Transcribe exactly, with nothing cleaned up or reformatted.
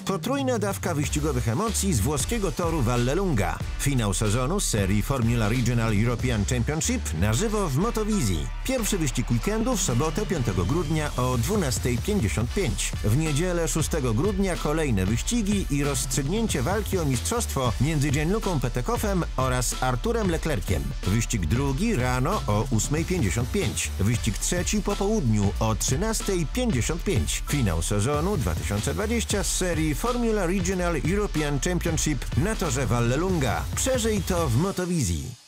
Potrójna dawka wyścigowych emocji z włoskiego toru Vallelunga. Finał sezonu z serii Formula Regional European Championship na żywo w Motowizji. Pierwszy wyścig weekendu w sobotę piątego grudnia o dwunastej pięćdziesiąt pięć. W niedzielę szóstego grudnia kolejne wyścigi i rozstrzygnięcie walki o mistrzostwo między Gianlucą Petekoffem oraz Arturem Leclerciem. Wyścig drugi rano o ósmej pięćdziesiąt pięć. Wyścig trzeci po południu o trzynastej pięćdziesiąt pięć. Finał sezonu dwa tysiące dwudziestego z serii Formula Regional European Championship na torze Vallelunga. Przeżyj to w Motowizji.